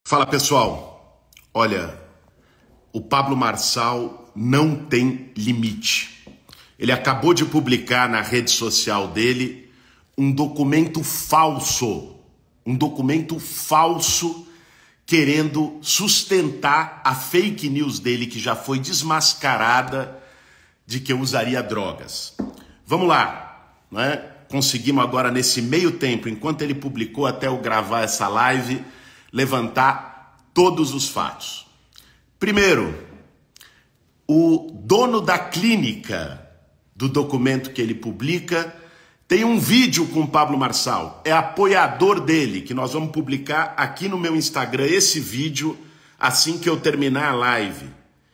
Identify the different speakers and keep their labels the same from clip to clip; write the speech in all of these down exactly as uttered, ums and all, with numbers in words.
Speaker 1: Fala pessoal, olha, o Pablo Marçal não tem limite. Ele acabou de publicar na rede social dele um documento falso, um documento falso querendo sustentar a fake news dele que já foi desmascarada de que eu usaria drogas. Vamos lá, não é? Conseguimos agora nesse meio tempo, enquanto ele publicou até eu gravar essa live, levantar todos os fatos. Primeiro, o dono da clínica do documento que ele publica tem um vídeo com o Pablo Marçal, é apoiador dele, que nós vamos publicar aqui no meu Instagram, esse vídeo, assim que eu terminar a live.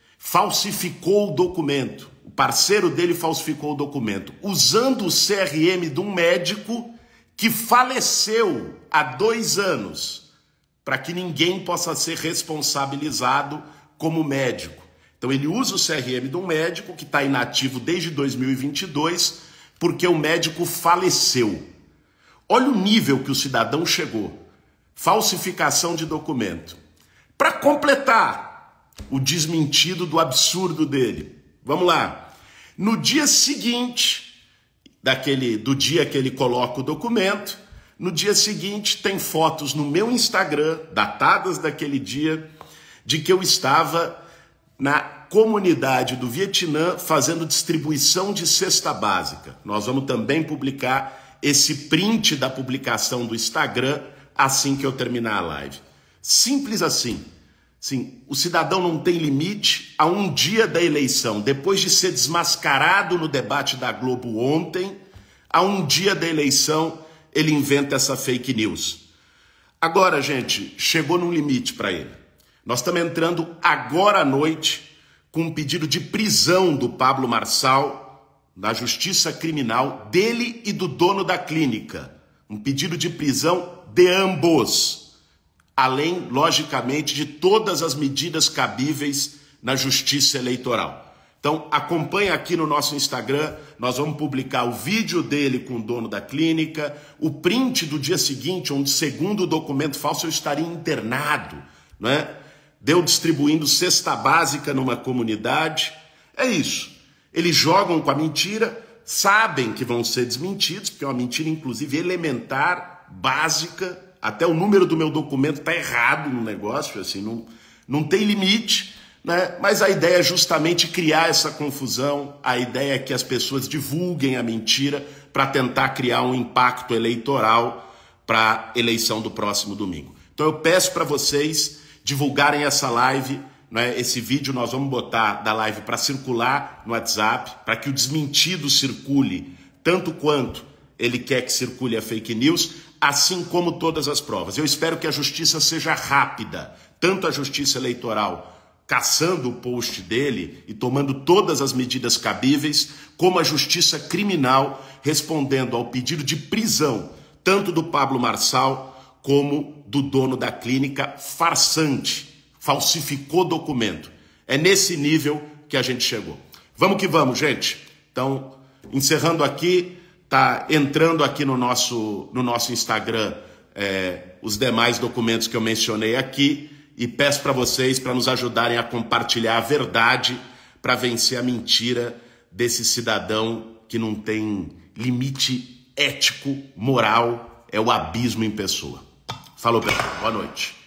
Speaker 1: Falsificou o documento, o parceiro dele falsificou o documento, usando o C R M de um médico que faleceu há dois anos, para que ninguém possa ser responsabilizado como médico. Então ele usa o C R M de um médico que está inativo desde dois mil e vinte e dois, porque o médico faleceu. Olha o nível que o cidadão chegou. Falsificação de documento. Para completar o desmentido do absurdo dele. Vamos lá. No dia seguinte, daquele, do dia que ele coloca o documento, no dia seguinte tem fotos no meu Instagram, datadas daquele dia, de que eu estava na comunidade do Vietnã fazendo distribuição de cesta básica. Nós vamos também publicar esse print da publicação do Instagram assim que eu terminar a live. Simples assim. Sim, o cidadão não tem limite a um dia da eleição, depois de ser desmascarado no debate da Globo ontem, a um dia da eleição ele inventa essa fake news. Agora, gente, chegou num limite para ele. Nós estamos entrando agora à noite com um pedido de prisão do Pablo Marçal na Justiça Criminal, dele e do dono da clínica. Um pedido de prisão de ambos, além, logicamente, de todas as medidas cabíveis na Justiça Eleitoral. Então, acompanhe aqui no nosso Instagram, nós vamos publicar o vídeo dele com o dono da clínica, o print do dia seguinte, onde, segundo o documento falso, eu estaria internado, não é? Deu distribuindo cesta básica numa comunidade. É isso. Eles jogam com a mentira, sabem que vão ser desmentidos, porque é uma mentira, inclusive, elementar, básica. Até o número do meu documento está errado no negócio, assim, não, não tem limite, né? Mas a ideia é justamente criar essa confusão, a ideia é que as pessoas divulguem a mentira para tentar criar um impacto eleitoral para a eleição do próximo domingo. Então eu peço para vocês divulgarem essa live, né? Esse vídeo nós vamos botar da live para circular no WhatsApp, para que o desmentido circule, tanto quanto ele quer que circule a fake news, assim como todas as provas. Eu espero que a justiça seja rápida, tanto a justiça eleitoral caçando o post dele e tomando todas as medidas cabíveis, como a justiça criminal respondendo ao pedido de prisão, tanto do Pablo Marçal como do dono da clínica farsante, falsificou documento. É nesse nível que a gente chegou. Vamos que vamos, gente. Então, encerrando aqui, tá entrando aqui no nosso, no nosso Instagram é, os demais documentos que eu mencionei aqui e peço para vocês para nos ajudarem a compartilhar a verdade para vencer a mentira desse cidadão que não tem limite ético, moral, é o abismo em pessoa. Falou, pessoal. Boa noite.